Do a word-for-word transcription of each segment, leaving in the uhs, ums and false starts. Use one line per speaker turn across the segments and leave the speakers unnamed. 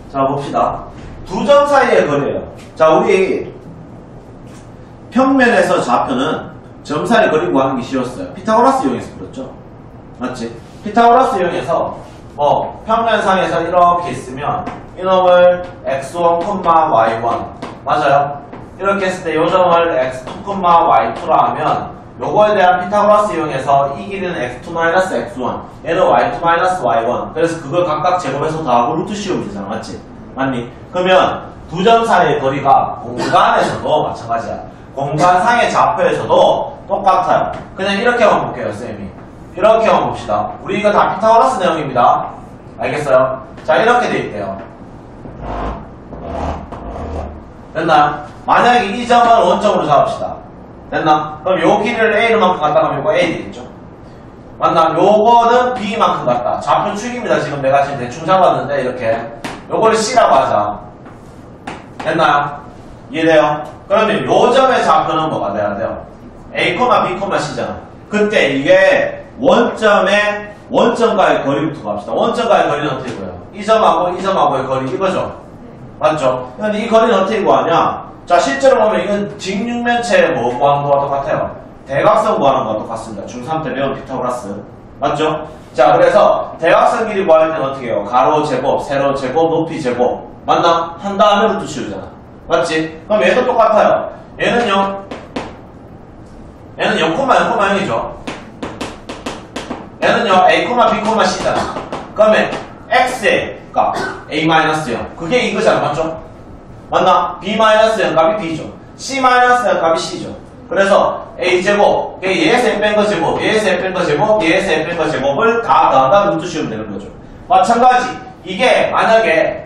자, 봅시다. 두 점 사이의 거리예요. 자, 우리 평면에서 좌표는 점 사이 거리 구하는 게 쉬웠어요. 피타고라스 이용해서 그렇죠? 맞지? 피타고라스 이용해서 뭐 평면상에서 이렇게 있으면 이놈을 엑스 원, 와이 원 맞아요? 이렇게 했을 때 요 점을 엑스 투, 와이 투라 하면 요거에 대한 피타고라스 이용해서 이 길이는 엑스 투 마이너스 엑스 원, 얘는 와이 투 마이너스 와이 원. 그래서 그걸 각각 제곱해서 더하고 루트 씌우면 되잖아. 맞지? 맞니? 그러면 두 점 사이의 거리가 공간에서도 마찬가지야. 공간상의 좌표에서도 똑같아요. 그냥 이렇게만 볼게요, 쌤이. 이렇게만 봅시다. 우리 이거 다 피타고라스 내용입니다. 알겠어요? 자, 이렇게 돼 있대요. 됐나요? 만약에 이 점을 원점으로 잡읍시다. 됐나? 그럼 요 길이를 A만큼 갔다 가면 이거 A 되겠죠? 맞나? 요거는 B만큼 갔다. 좌표 축입니다. 지금 내가 지금 대충 잡았는데 이렇게 요거를 C라고 하자. 됐나요? 이해돼요? 그러면 요 점의 좌표는 뭐가 돼야 돼요? A, B, C잖아. 그때 이게 원점의 원점과의 거리부터 갑시다. 원점과의 거리는 어떻게 구해요? 이 점하고 이 점하고의 거리 이거죠? 맞죠? 근데 이 거리는 어떻게 구하냐? 자, 실제로 보면 이건 직육면체의 뭐 구하는 거와 똑같아요. 대각선 구하는 거와 똑같습니다. 중삼 때 배운 피타고라스. 맞죠? 자, 그래서 대각선 길이 구할 때는 어떻게 해요? 가로 제곱, 세로 제곱, 높이 제곱. 맞나? 한 다음에 루트 씌우잖아. 맞지? 그럼 얘도 똑같아요. 얘는요? 얘는 영, 영, 영이죠. 얘는요, A, B, C잖아. 그러면 X의 값, A-영. 그게 이거잖아. 맞죠? 맞나? B-영 값이 B죠. C-영 값이 C죠. 그래서 A제곱, 얘에서 M 뺀 거 제곱, 얘에서 M 뺀 거 제곱, 얘에서 M 뺀 거 제곱을 다 더한다 루트 씌우면 되는 거죠. 마찬가지. 이게 만약에,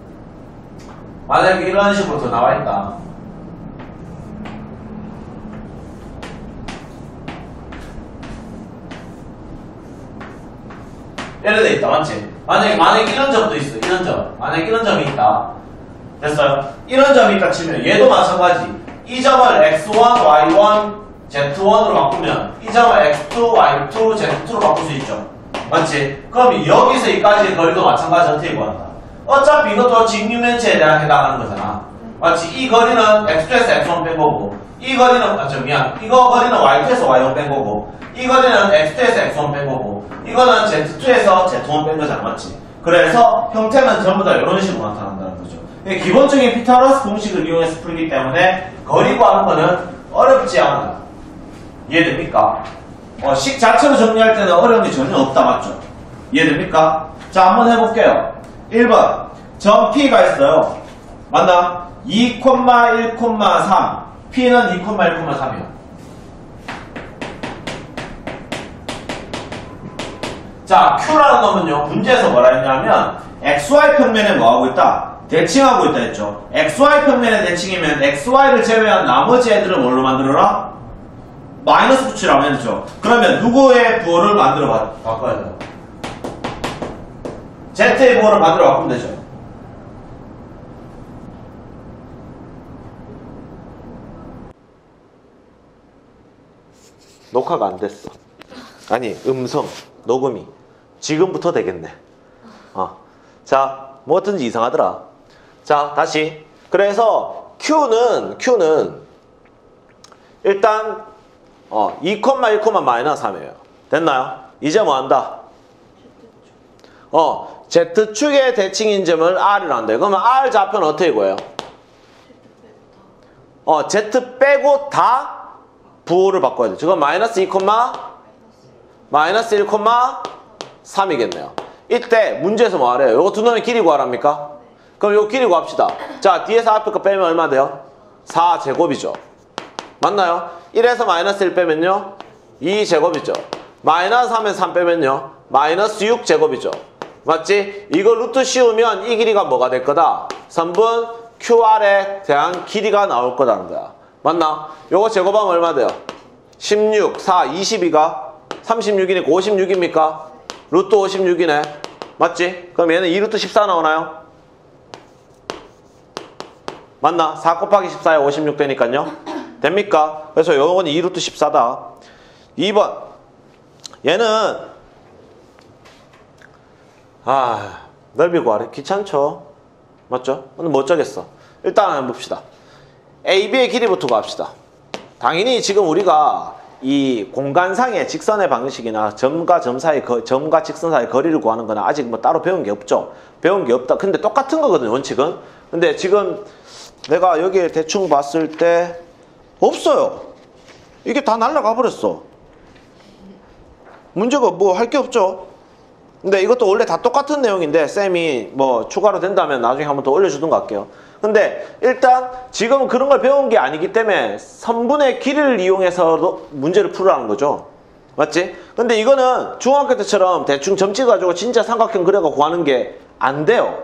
만약에 이런 식으로 더 나와 있다. 예를 들어 있다. 맞지? 만약에, 만약에 이런 점도 있어. 이런 점. 만약에 이런 점이 있다. 됐어요? 이런 점이 있다 치면 얘도 마찬가지. 이 점을 엑스 원, 와이 원, 제트 원으로 바꾸면 이 점을 엑스 투, 와이 투, 제트 투로 바꿀 수 있죠. 맞지? 그럼 여기서 여기까지의 거리도 마찬가지 어떻게 구한다? 어차피 이것도 직육면체에 대한 해당하는 거잖아. 맞지? 이 거리는 엑스 투에서 엑스 원 뺀 거고 이 거리는, 아, 저 미안. 이거 거리는 와이 투에서 와이 원 뺀 거고 이 거리는 엑스 투에서 엑스 원 뺀 거고 이거는 제트 투에서 제트 원 뺀 거잖아. 맞지? 그래서 형태는 전부 다 이런 식으로 나타난다는 거죠. 기본적인 피타고라스 공식을 이용해서 풀기 때문에 거리 구하는 거는 어렵지 않아. 이해됩니까? 어, 식 자체로 정리할 때는 어려움이 전혀 없다. 맞죠? 이해됩니까? 자, 한번 해볼게요. 일 번 점 P가 있어요. 맞나? 이, 일, 삼 P는 이, 일, 삼이요. 자, Q라는 놈은요, 문제에서 뭐라 했냐면 엑스 와이 평면에 뭐하고 있다? 대칭하고 있다 했죠. 엑스 와이 평면의 대칭이면 엑스 와이를 제외한 나머지 애들을 뭘로 만들어라? 마이너스 붙이라고 했죠. 그러면 누구의 부호를 만들어 바, 바꿔야 돼요? Z의 부호를 만들어 바꾸면 되죠. 녹화가 안 됐어. 아니, 음성 녹음이 지금부터 되겠네. 어. 자, 뭐든지 이상하더라. 자, 다시. 그래서 Q는 Q는 일단 어, 이, 일, 삼이에요. 됐나요? 이제 뭐 한다? 어, Z축의 대칭인 점을 R이라 한다. 그러면 R 좌표는 어떻게 구해요? 어, Z 빼고 다 부호를 바꿔야 돼. 지금 마이너스 이, 마이너스 일, 삼이겠네요. 이때 문제에서 뭐 하래요? 요거 두 놈의 길이 구하랍니까? 그럼 요거 길이 구합시다. 자, 뒤에서 앞에 거 빼면 얼마 돼요? 사 제곱이죠. 맞나요? 일에서 마이너스 일 빼면요? 이 제곱이죠. 마이너스 삼에서 삼 빼면요? 마이너스 육 제곱이죠. 맞지? 이거 루트 씌우면 이 길이가 뭐가 될 거다? 삼분 큐알에 대한 길이가 나올 거다는 거야. 맞나? 요거 제곱하면 얼마 돼요? 십육, 사, 이십이가 삼십육이니까 오십육입니까? 루트 오십육이네. 맞지? 그럼 얘는 이 루트 십사 나오나요? 맞나? 사 곱하기 십사에 오십육 되니까요. 됩니까? 그래서 요건 이 루트 십사다. 이 번 얘는 아 넓이 구하래. 귀찮죠? 맞죠? 근데 뭐 어쩌겠어. 일단 한번 봅시다. 에이 비의 길이부터 구합시다. 당연히 지금 우리가 이 공간상의 직선의 방식이나 점과 점 사이, 거, 점과 직선 사이 거리를 구하는 거는 아직 뭐 따로 배운 게 없죠. 배운 게 없다. 근데 똑같은 거거든요, 원칙은. 근데 지금 내가 여기에 대충 봤을 때 없어요. 이게 다 날라가 버렸어. 문제가 뭐 할 게 없죠. 근데 이것도 원래 다 똑같은 내용인데 쌤이 뭐 추가로 된다면 나중에 한번 더 올려주던가 할게요. 근데 일단 지금은 그런 걸 배운 게 아니기 때문에 선분의 길이를 이용해서 문제를 풀으라는 거죠. 맞지? 근데 이거는 중학교 때처럼 대충 점 찍어가지고 진짜 삼각형 그려가 구하는 게 안 돼요.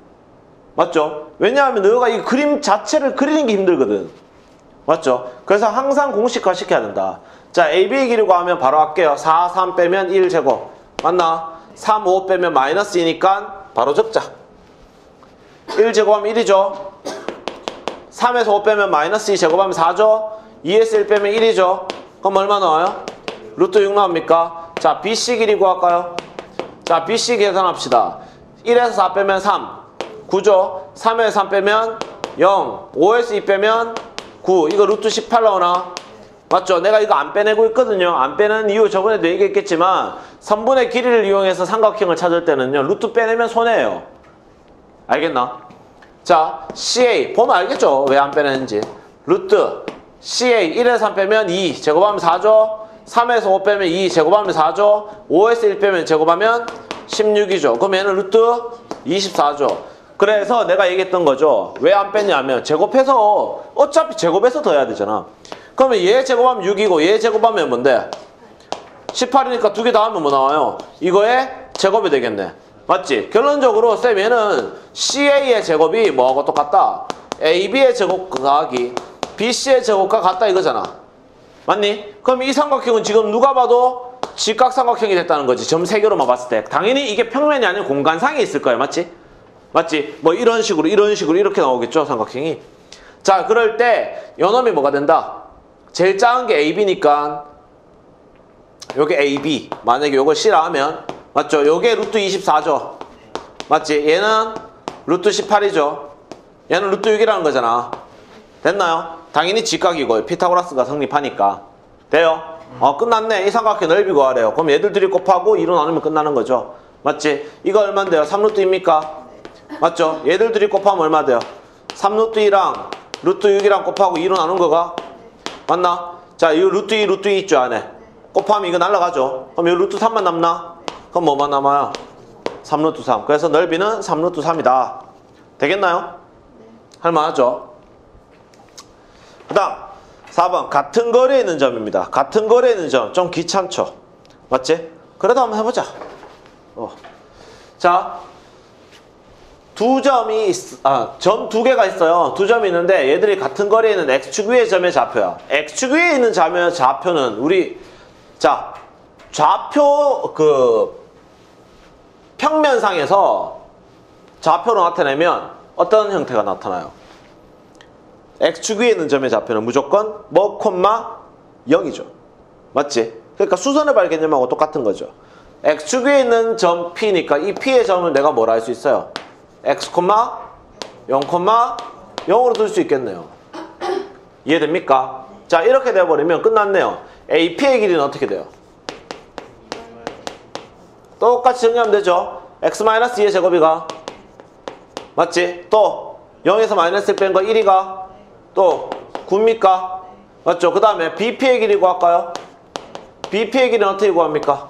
맞죠? 왜냐하면 너가 이 그림 자체를 그리는 게 힘들거든. 맞죠? 그래서 항상 공식화 시켜야 된다. 자, 에이 비의 길이 구하면 바로 할게요. 사, 삼 빼면 일 제곱. 맞나? 삼, 오 빼면 마이너스 이니까 바로 적자. 일 제곱하면 일이죠. 삼에서 오 빼면 마이너스 이 제곱하면 사죠. 이에서 일 빼면 일이죠. 그럼 얼마 나와요? 루트 육 나옵니까? 자, 비씨 길이 구할까요? 자, 비씨 계산합시다. 일에서 사 빼면 삼. 구죠. 삼에서 삼 빼면 영. 오에서 이 빼면 구. 이거 루트 십팔 나오나? 맞죠? 내가 이거 안 빼내고 있거든요. 안 빼는 이유 저번에도 얘기했겠지만 선분의 길이를 이용해서 삼각형을 찾을 때는요. 루트 빼내면 손해예요. 알겠나? 자, 씨에이 보면 알겠죠? 왜 안 빼내는지. 루트 씨에이 일에서 삼 빼면 이 제곱하면 사죠. 삼에서 오 빼면 이 제곱하면 사죠. 오에서 일 빼면 제곱하면 십육이죠. 그럼 얘는 루트 이십사죠. 그래서 내가 얘기했던 거죠. 왜 안 뺐냐면 제곱해서 어차피 제곱해서 더해야 되잖아. 그러면 얘 제곱하면 육이고 얘 제곱하면 뭔데? 십팔이니까 두 개 다 하면 뭐 나와요? 이거의 제곱이 되겠네. 맞지? 결론적으로 쌤 얘는 씨에이의 제곱이 뭐하고 똑같다? 에이비의 제곱 더하기 비씨의 제곱과 같다 이거잖아. 맞니? 그럼 이 삼각형은 지금 누가 봐도 직각삼각형이 됐다는 거지. 점 세 개로만 봤을 때. 당연히 이게 평면이 아닌 공간상에 있을 거야. 맞지? 맞지? 뭐 이런 식으로 이런 식으로 이렇게 나오겠죠 삼각형이. 자, 그럴 때 요놈이 뭐가 된다? 제일 작은 게 에이비니까 요게 에이비. 만약에 요걸 C라 하면 맞죠? 요게 루트 이십사죠. 맞지? 얘는 루트 십팔이죠. 얘는 루트 육이라는 거잖아. 됐나요? 당연히 직각이고 피타고라스가 성립하니까. 돼요? 어, 끝났네. 이 삼각형 넓이 구하래요. 그럼 얘들 둘이 곱하고 이로 나누면 끝나는 거죠. 맞지? 이거 얼마인데요? 삼 루트입니까? 맞죠? 얘들 둘이 곱하면 얼마 돼요? 삼 루트 이랑 루트 육이랑 곱하고 이로 나눈 거가? 맞나? 자, 이 루트 이, 루트 이 있죠, 안에. 곱하면 이거 날라가죠. 그럼 이 루트 삼만 남나? 그럼 뭐만 남아요? 삼 루트 삼. 그래서 넓이는 삼 루트 삼이다. 되겠나요? 할만하죠? 그 다음 사 번 같은 거리에 있는 점입니다. 같은 거리에 있는 점 좀 귀찮죠? 맞지? 그래도 한번 해보자. 어. 자, 두 점이 있, 아, 점 두 개가 있어요. 두 점이 있는데 얘들이 같은 거리에 있는 x축 위의 점의 좌표야. x축 위에 있는 점의 좌표는 우리 자 좌표 그 평면상에서 좌표로 나타내면 어떤 형태가 나타나요? x축 위에 있는 점의 좌표는 무조건 뭐 콤마 영이죠. 맞지? 그러니까 수선을 발 개념하고 똑같은 거죠. x축 위에 있는 점 P니까 이 P의 점을 내가 뭐라 할 수 있어요? x, 영, 영으로 둘 수 있겠네요. 이해됩니까? 자, 이렇게 돼버리면 끝났네요. 에이피의 길이는 어떻게 돼요? 똑같이 정리하면 되죠. x-이의 제곱이가 맞지? 또 영에서 마이너스 일 뺀 거 일이가 또 구입니까? 맞죠? 그 다음에 비피의 길이 구할까요? 비피의 길이는 어떻게 구합니까?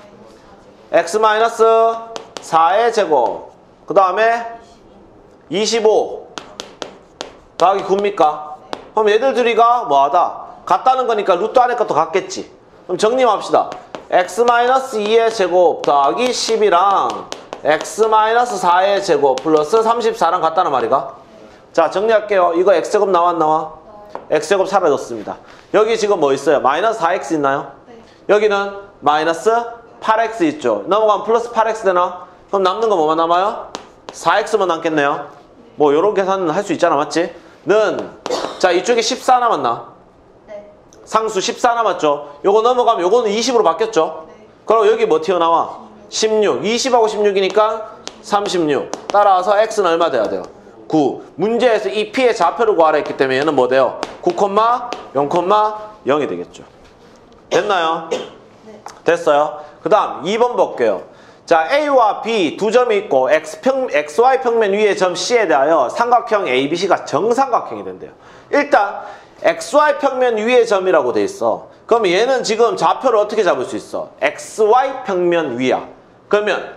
x-사의 제곱 그 다음에 이십오 더하기 구입니까? 그럼 얘들 둘이가 뭐하다? 같다는 거니까 루트 안에 것도 같겠지. 그럼 정리합시다. x-이의 제곱 더하기 십이랑 x-사의 제곱 플러스 삼십사랑 같다는 말이가? 자, 정리할게요. 이거 x제곱 나와 안 나와? x제곱 사라졌습니다. 여기 지금 뭐 있어요? 마이너스 사 엑스 있나요? 네. 여기는 마이너스 팔 엑스 있죠. 넘어가면 플러스 팔 엑스 되나? 그럼 남는 거 뭐만 남아요? 사 엑스만 남겠네요. 뭐 요런 계산은 할 수 있잖아. 맞지? 는 자, 이쪽에 십사 남았나? 네. 상수 십사 남았죠. 요거 넘어가면 요거는 이십으로 바뀌었죠. 네. 그럼 여기 뭐 튀어나와? 십육. 이십하고 십육이니까 삼십육. 따라서 x는 얼마 돼야 돼요?
구. 문제에서 이 P의 좌표를 구하라 했기 때문에 얘는 뭐 돼요? 구, 영, 영이 되겠죠. 됐나요? 됐어요? 그 다음 이 번 볼게요. 자, A와 B 두 점이 있고 X평, 엑스와이 평면 위의 점 C에 대하여 삼각형 에이비씨가 정삼각형이 된대요. 일단 엑스와이 평면 위의 점이라고 돼 있어. 그럼 얘는 지금 좌표를 어떻게 잡을 수 있어? 엑스와이 평면 위야. 그러면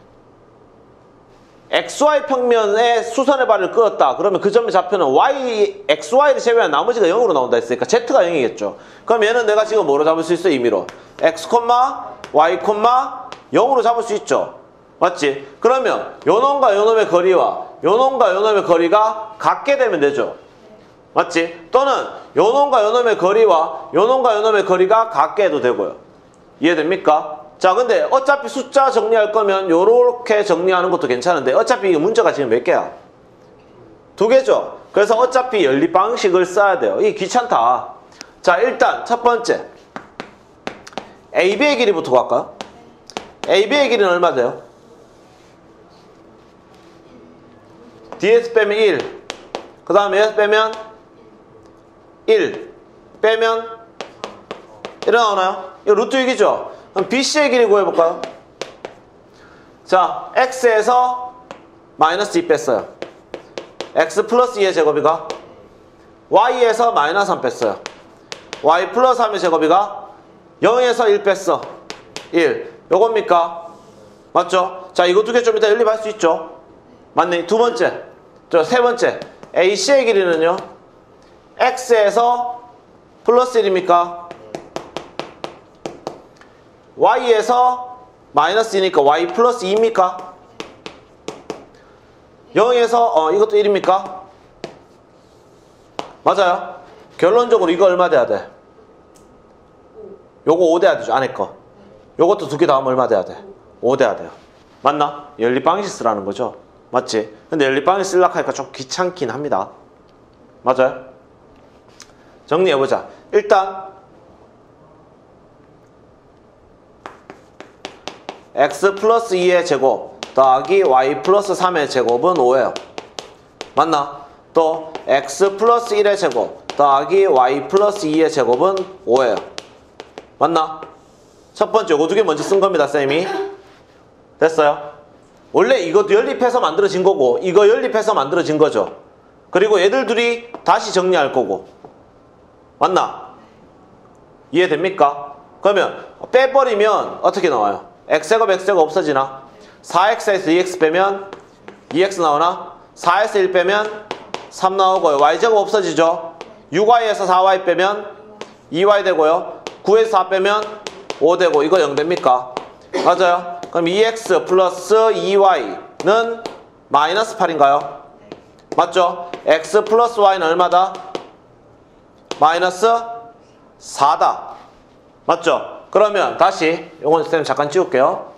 엑스와이 평면에 수선의 발을 끌었다. 그러면 그 점의 좌표는 Y, 엑스와이를 제외한 나머지가 영으로 나온다 했으니까 Z가 영이겠죠. 그럼 얘는 내가 지금 뭐로 잡을 수 있어? 임의로 X, Y, 영으로 잡을 수 있죠. 맞지? 그러면 요놈과 요놈의 거리와 요놈과 요놈의 거리가 같게 되면 되죠. 맞지? 또는 요놈과 요놈의 거리와 요놈과 요놈의 거리가 같게 해도 되고요. 이해됩니까? 자, 근데 어차피 숫자 정리할 거면 요렇게 정리하는 것도 괜찮은데 어차피 이 문제가 지금 몇 개야? 두 개죠? 그래서 어차피 연립 방식을 써야 돼요. 이게 귀찮다. 자, 일단 첫 번째 에이비의 길이부터 갈까요? 에이비의 길이는 얼마 돼요? 디에서 빼면 일. 그 다음에 에서 빼면 일. 빼면 일 나오나요? 이거 루트 육이죠? 그럼 비씨의 길이 구해볼까요? 자, X에서 마이너스 이 뺐어요. X 플러스 이의 제곱이가 Y에서 마이너스 삼 뺐어요. Y 플러스 삼의 제곱이가 영에서 일 뺐어. 일. 요겁니까? 맞죠? 자, 이거 두 개 좀 이따 연립할 수 있죠? 맞네. 두 번째. 저 세 번째. 에이씨의 길이는요? X에서 플러스 일입니까? Y에서 마이너스 이니까 Y 플러스 이입니까? 영에서 어 이것도 일입니까? 맞아요? 결론적으로 이거 얼마 돼야 돼? 요거 오 돼야 되죠. 안에 거. 요것도 두 개 다 하면 얼마 돼야 돼? 오 돼야 돼요. 맞나? 연립방식 쓰라는 거죠. 맞지? 근데 연립방식 쓰려고 하니까 좀 귀찮긴 합니다. 맞아요? 정리해보자. 일단 X 플러스 이의 제곱 더하기 Y 플러스 삼의 제곱은 오예요. 맞나? 또 X 플러스 일의 제곱 더하기 Y 플러스 이의 제곱은 오예요. 맞나? 첫 번째 요거 두 개 먼저 쓴 겁니다, 쌤이. 됐어요? 원래 이것도 연립해서 만들어진 거고 이거 연립해서 만들어진 거죠. 그리고 얘들 둘이 다시 정리할 거고. 맞나? 이해됩니까? 그러면 빼버리면 어떻게 나와요? X제곱 X제곱 없어지나? 사 엑스에서 이 엑스 빼면 이 엑스 나오나? 사에서 일 빼면 삼 나오고요. Y제곱 없어지죠? 육 와이에서 사 와이 빼면 이 와이 되고요. 구에서 사 빼면 오 되고 이거 영 됩니까? 맞아요. 그럼 이 엑스 플러스 이 와이는 마이너스 팔인가요? 맞죠? X 플러스 Y는 얼마다? 마이너스 사다. 맞죠? 그러면 다시 이건 쌤 잠깐 지울게요.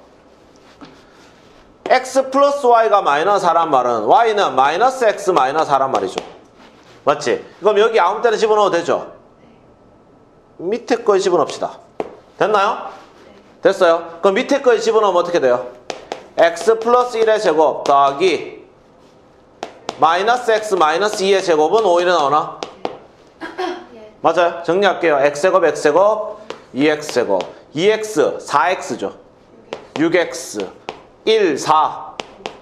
X 플러스 Y가 마이너스 사란 말은 Y는 마이너스 X 마이너스 사란 말이죠. 맞지? 그럼 여기 아무 때나 집어넣어도 되죠? 밑에 거에 집어넣읍시다. 됐나요? 됐어요? 그럼 밑에 거에 집어넣으면 어떻게 돼요? X 플러스 일의 제곱 더하기 마이너스 X 마이너스 이의 제곱은 오일에 나오나? 맞아요. 정리할게요. X제곱 X제곱 이 엑스제곱 이 엑스 사 엑스죠. 육 엑스 일, 사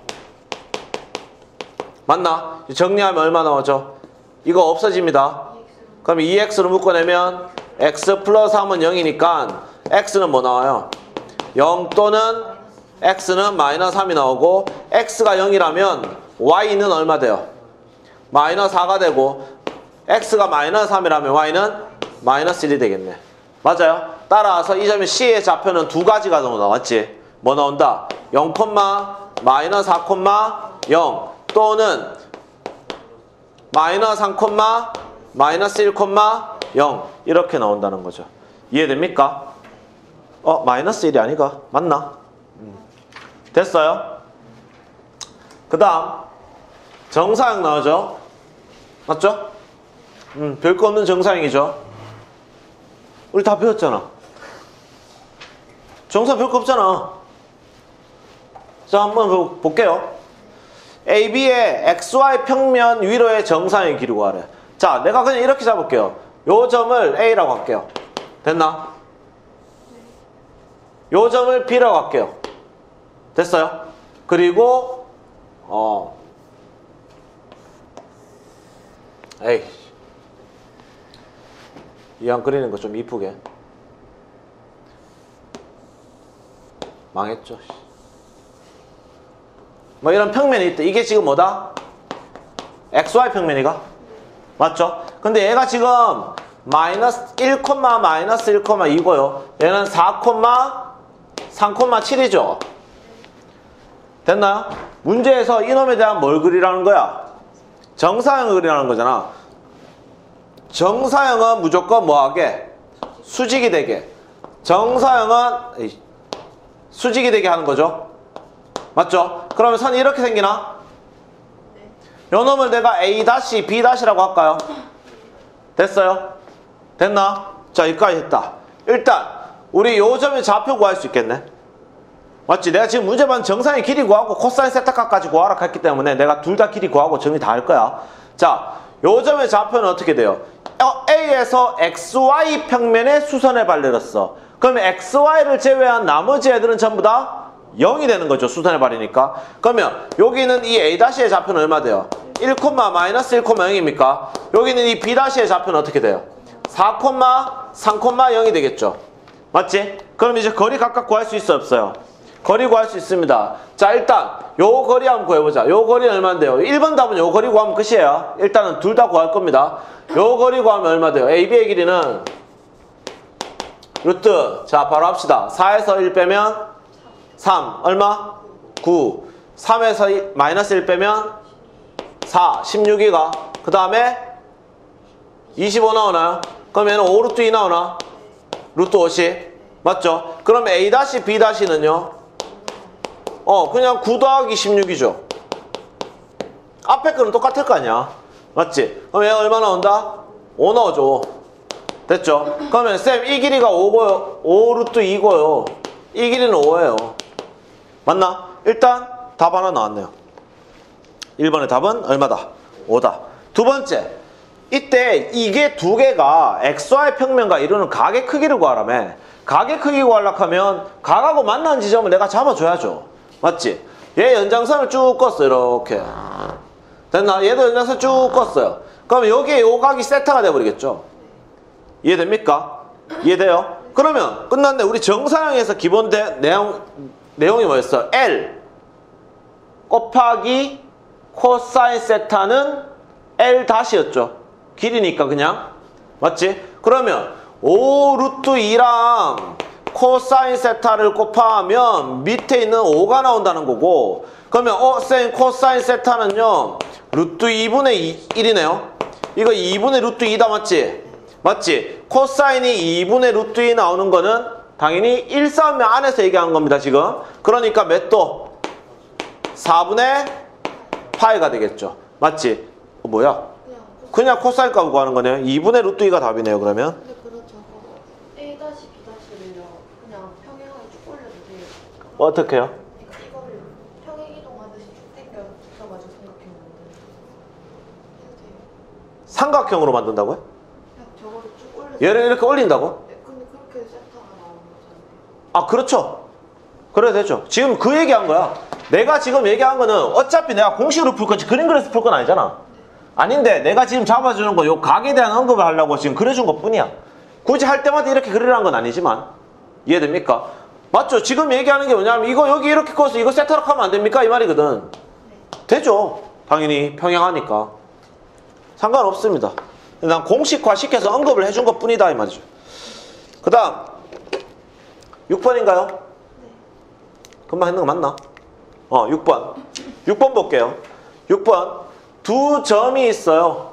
맞나? 정리하면 얼마 나오죠? 이거 없어집니다. 그럼 이 엑스로 묶어내면 X 플러스 삼은 영이니까 X는 뭐 나와요? 영 또는 X는 마이너스 삼이 나오고 X가 영이라면 Y는 얼마 돼요? 마이너스 사가 되고 X가 마이너스 삼이라면 Y는 마이너스 일이 되겠네. 맞아요? 따라서 이 점의 C의 좌표는 두 가지가 나온다. 맞지? 뭐 나온다? 영, 마이너스 사, 영 또는 마이너스 삼, 마이너스 일, 영 이렇게 나온다는 거죠. 이해됩니까? 어? 마이너스 일이 아니가? 맞나? 음. 됐어요? 그 다음 정사형 나오죠? 맞죠? 음, 별거 없는 정사형이죠. 우리 다 배웠잖아. 정사 별거 없잖아. 자, 한번 볼게요. 에이비의 엑스와이 평면 위로의 정상의 길이 구하래. 자, 내가 그냥 이렇게 잡을게요. 요 점을 A라고 할게요. 됐나? 요 점을 B라고 할게요. 됐어요? 그리고 어 에이 이왕 그리는 거 좀 이쁘게 망했죠. 뭐 이런 평면이 있대. 이게 지금 뭐다? 엑스와이 평면이가? 맞죠? 근데 얘가 지금 마이너스 일, 마이너스 일, 이고요. 얘는 사, 삼, 칠이죠. 됐나요? 문제에서 이놈에 대한 뭘 그리라는 거야? 정사형을 그리라는 거잖아. 정사형은 무조건 뭐하게? 수직이 되게. 정사형은 에이, 수직이 되게 하는 거죠. 맞죠? 그러면 선이 이렇게 생기나? 요 놈을 내가 A-, B-라고 할까요? 됐어요? 됐나? 자, 여기까지 했다. 일단 우리 요 점의 좌표 구할 수 있겠네. 맞지? 내가 지금 문제만 정상의 길이 구하고 코사인 세타값까지 구하라 했기 때문에 내가 둘 다 길이 구하고 정리 다 할 거야. 자, 요 점의 좌표는 어떻게 돼요? A에서 엑스와이 평면에 수선해 발려졌어. 그러면 엑스와이를 제외한 나머지 애들은 전부 다 영이 되는 거죠. 수선해 발리니까. 그러면 여기는 이 A-의 좌표는 얼마 돼요? 일, 마이너스 일, 영입니까? 여기는 이 B-의 좌표는 어떻게 돼요? 사, 삼, 영이 되겠죠. 맞지? 그럼 이제 거리 각각 구할 수 있어 없어요? 거리 구할 수 있습니다. 자, 일단 요 거리 한번 구해보자. 요 거리는 얼마인데요? 일 번 답은 요 거리 구하면 끝이에요. 일단은 둘 다 구할 겁니다. 요 거리 구하면 얼마 돼요? 에이비의 길이는 루트. 자, 바로 합시다. 사에서 일 빼면 삼. 얼마? 구. 삼에서 일, 마이너스 일 빼면 사. 십육이가. 그 다음에 이십오 나오나요? 그럼 얘는 오 루트 이 나오나? 루트 오십. 맞죠? 그럼 A-, B-는요? 어, 그냥 구 더하기 십육이죠. 앞에 거는 똑같을 거 아니야. 맞지? 그럼 얘가 얼마 나온다? 오 나오죠. 됐죠? 그러면 쌤, 이 길이가 오고요. 오 루트 이고요. 이 길이는 오예요. 맞나? 일단 답 하나 나왔네요. 일 번의 답은 얼마다? 오다. 두 번째, 이때 이게 두 개가 엑스와이 평면과 이루는 각의 크기를 구하라며. 각의 크기 구하려고 하면 각하고 만나는 지점을 내가 잡아줘야죠. 맞지? 얘 연장선을 쭉 껐어. 이렇게. 됐나? 얘도 연장선 쭉 껐어요. 그럼 여기에 요 각이 세타가 돼버리겠죠. 이해됩니까? 이해돼요? 그러면 끝났네. 우리 정사형에서 기본 대, 내용, 내용이 뭐였어? L 곱하기 코사인 세타는 L 다시였죠. 길이니까 그냥. 맞지? 그러면 오 루트 이랑 코사인 세타를 곱하면 밑에 있는 오가 나온다는 거고, 그러면 어, 쌤 코사인 세타는요 루트 이분의 일이네요. 이거 이분의 루트 이다. 맞지? 맞지? 코사인이 이분의 루트 이 나오는 거는 당연히 일 싸움면 안에서 얘기한 겁니다. 지금. 그러니까 몇 도? 사분의 파이가 되겠죠. 맞지? 어, 뭐야? 그냥 코사인 값을 구하는 거네요. 이분의 루트 이가 답이네요. 그러면
근데 그렇죠. A 다시 B 다시를요 그냥 평행하게 쭉 올려도 돼요.
어떻게 해요?
그러니까 이거를 평행 이동하듯이 쭉 당겨 붙여가지고 삼각형 만드는 해도 돼요.
삼각형으로 만든다고요?
그냥 저거를 쭉 올려.
얘를 이렇게 올린다고?
네, 근데 그렇게 세타가 나오는 거잖아요.
아, 그렇죠. 그래도 되죠. 지금 그 얘기한 거야. 내가 지금 얘기한 거는 어차피 내가 공식으로 풀 거지 그림 그려서 풀 건 아니잖아. 아닌데 내가 지금 잡아주는 거 요 각에 대한 언급을 하려고 지금 그려준 것 뿐이야. 굳이 할 때마다 이렇게 그리라는 건 아니지만. 이해됩니까? 맞죠? 지금 얘기하는 게 뭐냐면 이거 여기 이렇게 커서 이거 세타로 하면 안 됩니까? 이 말이거든. 되죠. 당연히 평행하니까. 상관없습니다. 난 공식화 시켜서 언급을 해준 것 뿐이다 이 말이죠. 그 다음 육 번인가요?
네.
금방 했는 거 맞나? 어, 육 번. 육 번 볼게요. 육 번. 두 점이 있어요.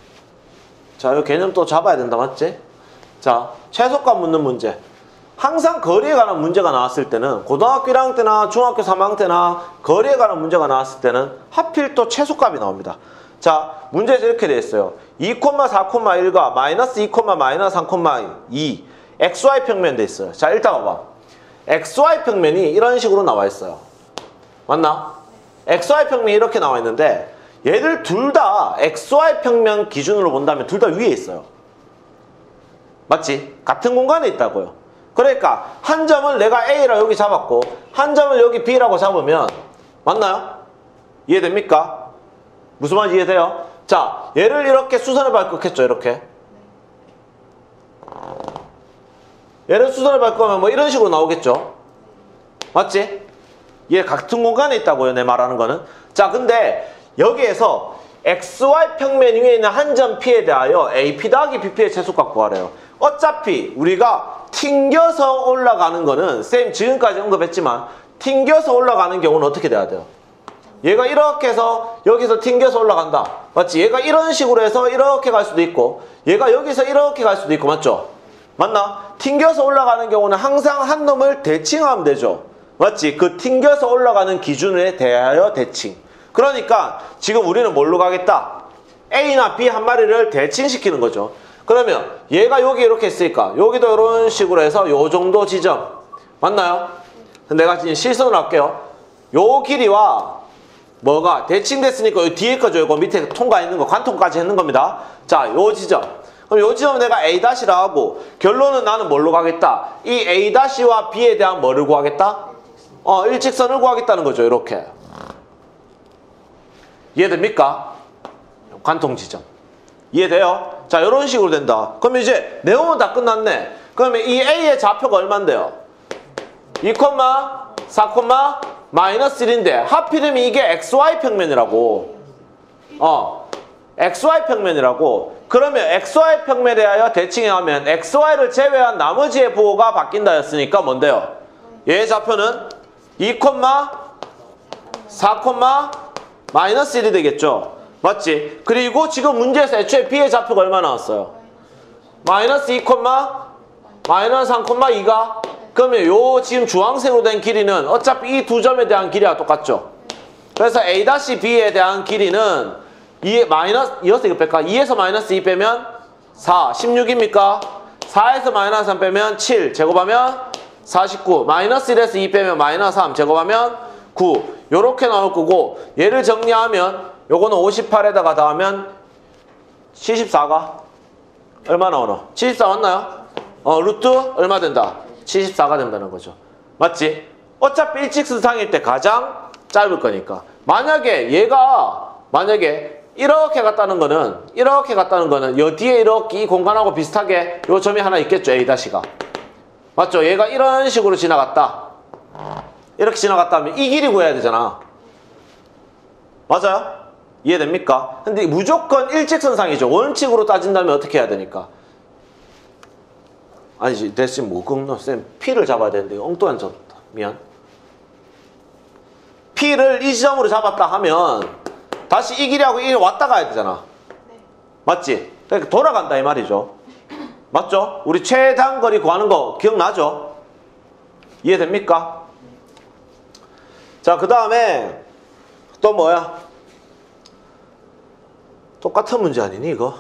자, 이 개념 또 잡아야 된다. 맞지? 자, 최소값 묻는 문제. 항상 거리에 관한 문제가 나왔을 때는 고등학교 일 학년 때나 중학교 삼 학년 때나 거리에 관한 문제가 나왔을 때는 하필 또 최소값이 나옵니다. 자, 문제에서 이렇게 되어 있어요. 이, 사, 일과 마이너스 이, 마이너스 삼, 이 엑스와이 평면 돼 있어요. 자, 일단 봐봐. 엑스와이 평면이 이런 식으로 나와 있어요. 맞나? 엑스 와이 평면이 이렇게 나와 있는데 얘들 둘 다 엑스 와이 평면 기준으로 본다면 둘 다 위에 있어요. 맞지? 같은 공간에 있다고요. 그러니까 한 점을 내가 A라 여기 잡았고 한 점을 여기 B라고 잡으면 맞나요? 이해됩니까? 무슨 말인지 이해돼요? 자, 얘를 이렇게 수선을 밟겠죠, 이렇게. 얘를 수선을 밟으면 뭐 이런 식으로 나오겠죠? 맞지? 얘 같은 공간에 있다고요, 내 말하는 거는. 자, 근데 여기에서 엑스 와이 평면 위에 있는 한 점 P에 대하여 에이피 더하기 비피의 최소값 구하래요. 어차피 우리가 튕겨서 올라가는 거는 쌤 지금까지 언급했지만 튕겨서 올라가는 경우는 어떻게 돼야 돼요? 얘가 이렇게 해서 여기서 튕겨서 올라간다. 맞지? 얘가 이런 식으로 해서 이렇게 갈 수도 있고 얘가 여기서 이렇게 갈 수도 있고 맞죠? 맞나? 튕겨서 올라가는 경우는 항상 한 놈을 대칭하면 되죠. 맞지? 그 튕겨서 올라가는 기준에 대하여 대칭. 그러니까 지금 우리는 뭘로 가겠다? A나 B 한 마리를 대칭시키는 거죠. 그러면 얘가 여기 이렇게 있으니까 여기도 이런 식으로 해서 요 정도 지점. 맞나요? 내가 지금 실선을 할게요. 요 길이와 뭐가 대칭됐으니까 요 뒤에 거죠. 요거 밑에 통과 있는 거 관통까지 했는 겁니다. 자, 요 지점. 그럼 요 지점은 내가 A-라 하고 결론은 나는 뭘로 가겠다? 이 A-와 B에 대한 뭐를 구하겠다? 어, 일직선을 구하겠다는 거죠. 이렇게. 이해됩니까? 관통 지점. 이해돼요? 자, 이런 식으로 된다. 그럼 이제 내용은 다 끝났네. 그러면 이 A의 좌표가 얼만데요? 이, 사, 마이너스 일인데 하필이면 이게 엑스 와이 평면이라고. 어, 엑스 와이 평면이라고. 그러면 엑스 와이 평면에 대하여 대칭해 하면 엑스 와이를 제외한 나머지의 부호가 바뀐다 했으니까 뭔데요? 얘의 좌표는 이, 사, 마이너스 일이 되겠죠. 맞지? 그리고 지금 문제에서 애초에 B의 좌표가 얼마 나왔어요? 마이너스 이, 마이너스 삼, 이가? 그러면 요 지금 주황색으로 된 길이는 어차피 이 두 점에 대한 길이와 똑같죠. 그래서 A-B에 대한 길이는 이 마이너스, 이어서 이거 뺄까? 이에서 마이너스 이 빼면 사, 십육입니까? 사에서 마이너스 삼 빼면 칠, 제곱하면 사십구, 마이너스 일에서 이 빼면 마이너스 삼, 제곱하면 구. 요렇게 나올 거고 얘를 정리하면 요거는 오십팔에다가 더하면 칠십사가 얼마 나오노? 칠십사 맞나요? 어, 루트 얼마 된다? 칠십사가 된다는 거죠. 맞지? 어차피 일직선상일 때 가장 짧을 거니까. 만약에 얘가 만약에 이렇게 갔다는 거는 이렇게 갔다는 거는 요 뒤에 이렇게 이 공간하고 비슷하게 요 점이 하나 있겠죠. A-가. 맞죠? 얘가 이런 식으로 지나갔다. 이렇게 지나갔다 하면 이 길이 구해야 되잖아. 맞아요? 이해됩니까? 근데 무조건 일직선상이죠. 원칙으로 따진다면 어떻게 해야 되니까? 아니지, 대신 뭐 끊노? 쌤, P를 잡아야 되는데 엉뚱한 잡았다. 미안. P를 이 지점으로 잡았다 하면 다시 이 길이하고 이 길이 왔다 가야 되잖아.
네.
맞지? 그러니까 돌아간다 이 말이죠. 맞죠? 우리 최단 거리 구하는 거 기억나죠? 이해됩니까? 자, 그 다음에 또 뭐야? 똑같은 문제 아니니 이거?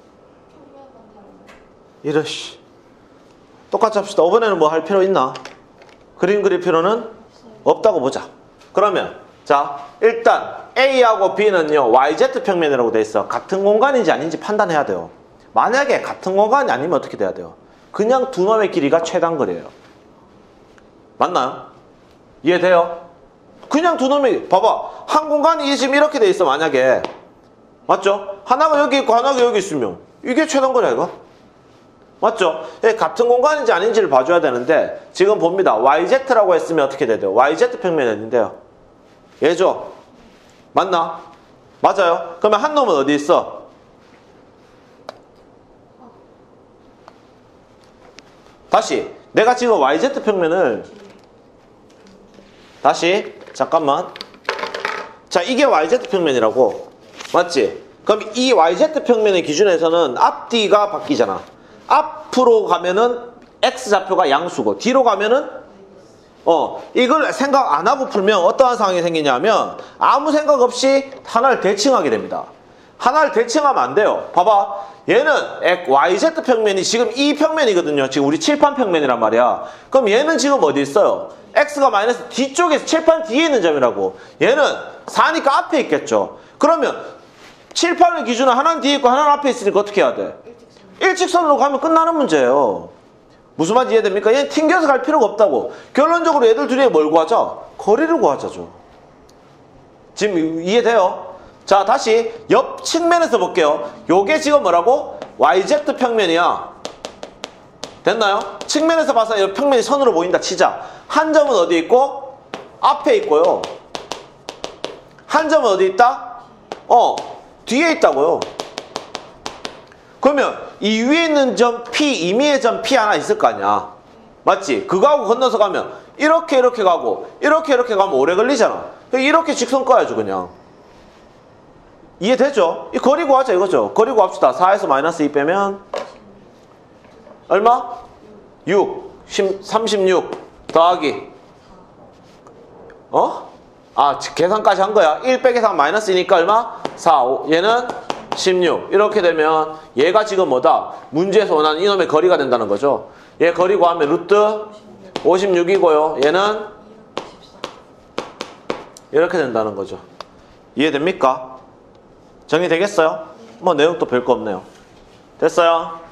이러 씨. 똑같이 합시다. 이번에는 뭐 할 필요 있나? 그림 그릴 필요는 없다고 보자. 그러면 자, 일단 A하고 B는요 와이제트 평면이라고 돼 있어. 같은 공간인지 아닌지 판단해야 돼요. 만약에 같은 공간이 아니면 어떻게 돼야 돼요? 그냥 두 놈의 길이가 최단거리예요. 맞나요? 이해돼요? 그냥 두 놈이 봐봐. 한 공간이 지금 이렇게 돼 있어. 만약에 맞죠? 하나가 여기 있고 하나가 여기 있으면 이게 최단거리야 이거? 맞죠? 예, 같은 공간인지 아닌지를 봐줘야 되는데 지금 봅니다. 와이제트라고 했으면 어떻게 돼요? 와이제트 평면인데요. 얘죠? 맞나? 맞아요? 그러면 한 놈은 어디 있어? 다시 내가 지금 와이제트 평면을 다시 잠깐만. 자, 이게 와이제트 평면이라고. 맞지? 그럼 이 와이제트 평면의 기준에서는 앞뒤가 바뀌잖아. 앞으로 가면은 X좌표가 양수고 뒤로 가면은 어 이걸 생각 안 하고 풀면 어떠한 상황이 생기냐면 아무 생각 없이 하나를 대칭하게 됩니다. 하나를 대칭하면 안 돼요. 봐봐. 얘는 와이제트 평면이 지금 이 평면이거든요. 지금 우리 칠판 평면이란 말이야. 그럼 얘는 지금 어디 있어요? x가 마이너스 뒤쪽에서 칠판 뒤에 있는 점이라고. 얘는 사니까 앞에 있겠죠. 그러면 칠판을 기준으로 하나는 뒤에 있고 하나는 앞에 있으니까 어떻게 해야 돼?
일직선.
일직선으로 가면 끝나는 문제예요. 무슨 말인지 이해됩니까? 얘는 튕겨서 갈 필요가 없다고. 결론적으로 얘들 둘이 뭘 구하자? 거리를 구하자죠. 지금 이해돼요? 자, 다시 옆 측면에서 볼게요. 요게 지금 뭐라고? 와이제트 평면이야. 됐나요? 측면에서 봐서 옆 평면이 선으로 보인다 치자. 한 점은 어디 있고? 앞에 있고요. 한 점은 어디 있다? 어, 뒤에 있다고요. 그러면 이 위에 있는 점 P, 임의의 점 P 하나 있을 거 아니야. 맞지? 그거하고 건너서 가면 이렇게 이렇게 가고 이렇게 이렇게 가면 오래 걸리잖아. 이렇게 직선 꺼야죠 그냥. 이해되죠? 이 거리 구하자 이거죠. 거리 구합시다. 사에서 마이너스 이 빼면 얼마? 육. 삼십육 더하기 어? 아 계산까지 한 거야. 일 빼기 삼 마이너스 이니까 얼마? 사. 오. 얘는 십육. 이렇게 되면 얘가 지금 뭐다? 문제에서 원하는 이놈의 거리가 된다는 거죠. 얘 거리 구하면 루트 오십육이고요. 얘는 이렇게 된다는 거죠. 이해됩니까? 정리되겠어요? 뭐 내용 또 별거 없네요. 됐어요?